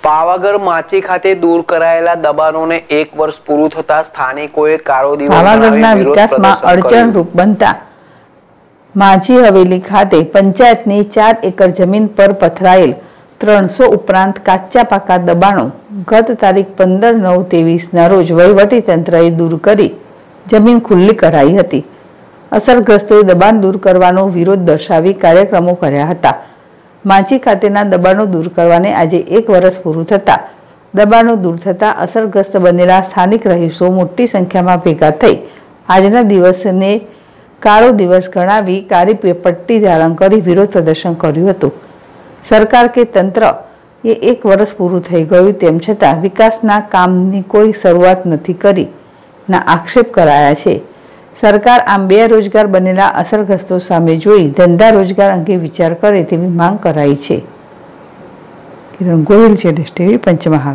પાવાગઢ માચી ખાતે દૂર કરાયેલા દબાણોને 1 વર્ષ પૂરું થતા સ્થાનિકોએ કાળો દિવસ પાવાગઢના વિકાસમાં અડચણરૂપ બનતા માચી હવેલી ખાતે પંચાયતની 4 એકર જમીન પર પથરાયેલ 300 ઉપરાંત કાચા પાકા દબાણો ગત તારીખ 15/9/23ના રોજ વહીવટીતંત્રએ દૂર કરી જમીન ખુલ્લી કરાઈ હતી। અસરગ્રસ્તોએ દબાણ દૂર કરવાનો વિરોધ દર્શાવી કાર્યક્રમો કર્યા હતા। માચી ખાતેના દબાણો દૂર કરવાને આજે 1 વર્ષ પૂરું થતા દબાણો દૂર થતા અસરગ્રસ્ત બનેલા સ્થાનિક રહીશો મોટી સંખ્યામાં ભેગા થઈ આજના દિવસને કાળો દિવસ ગણાવી કાળી પટ્ટી ધારણ કરી વિરોધ પ્રદર્શન કર્યું હતું। સરકાર કે તંત્ર એ 1 વર્ષ પૂરું થઈ ગયું તેમ છતાં વિકાસના કામની કોઈ શરૂઆત નથી કરી ના આક્ષેપ કરાયા છે। સરકાર આમ બેરોજગાર બનેલા અસરગ્રસ્તો સામે જોઈ ધંધા રોજગાર અંગે વિચાર કરે તેવી માંગ કરાઈ છે। કિરણ ગોહિલ છે, ટીવી પંચમહાલ।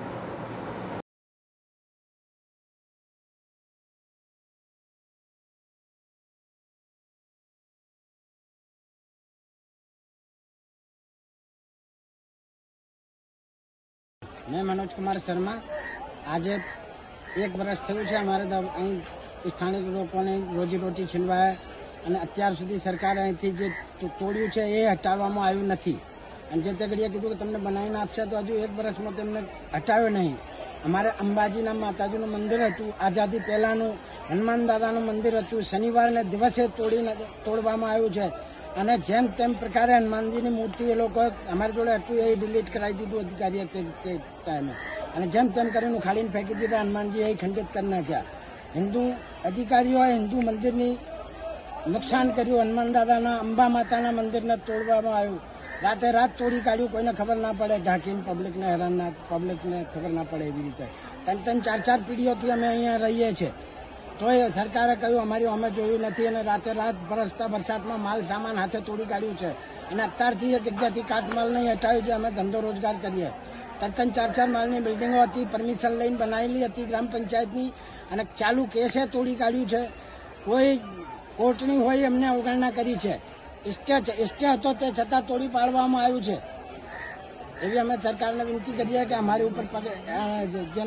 मैं मनोज कुमार शर्मा। आज 1 વર્ષ થયું છે અમારે અહીં સ્થાનિક લોકોને રોજી રોટી છીનવાય અને અત્યાર સુધી સરકારે અહીંથી જે તોડ્યું છે એ હટાવવામાં આવ્યું નથી અને જે તે ઘડીએ કીધું કે તમને બનાવીને આપશે તો હજુ 1 વર્ષમાં તેમને હટાવ્યો નહીં। અમારે અંબાજીના માતાજીનું મંદિર હતું, આઝાદી પહેલાનું હનુમાન દાદાનું મંદિર હતું, શનિવારને દિવસે તોડવામાં આવ્યું છે અને જેમ તેમ પ્રકારે હનુમાનજીની મૂર્તિ એ લોકો અમારી જોડે હતું એ ડિલીટ કરાવી દીધું અધિકારીએ તે ટાઈમે અને જેમ તેમ કરીને ઉખાડીને ફેંકી દીધા। હનુમાનજી એ ખંડિત કરી નાખ્યા। હિન્દુ અધિકારીઓએ હિન્દુ મંદિરની નુકસાન કર્યું, હનુમાન દાદાના અંબા માતાના મંદિરને તોડવામાં આવ્યું, રાતે રાત તોડી કાઢ્યું, કોઈને ખબર ના પડે, ઢાંકીને પબ્લિકને હેરાન ના, પબ્લિકને ખબર ના પડે એવી રીતે 3-3, 4-4 પેઢીઓથી અમે અહીંયા રહીએ છીએ તો એ સરકારે કહ્યું અમારી અમે જોયું નથી અને રાતે રાત વરસતા વરસાદમાં માલ સામાન હાથે તોડી કાઢ્યું છે અને અત્યારથી એ જગ્યાથી કાટમાલ નહીં હટાવ્યું જે અમે ધંધો રોજગાર કરીએ। 3-3, 4-4 માળની બિલ્ડિંગો હતી, પરમિશન લઈને બનાવેલી હતી ગ્રામ પંચાયતની અને ચાલુ કેસે તોડી કાઢ્યું છે। કોઈ કોર્ટની હોય એમને અવગણના કરી છે, ઇસ્ટે હતો તે છતાં તોડી પાડવામાં આવ્યું છે। એવી અમે સરકારને વિનંતી કરીએ કે અમારી ઉપર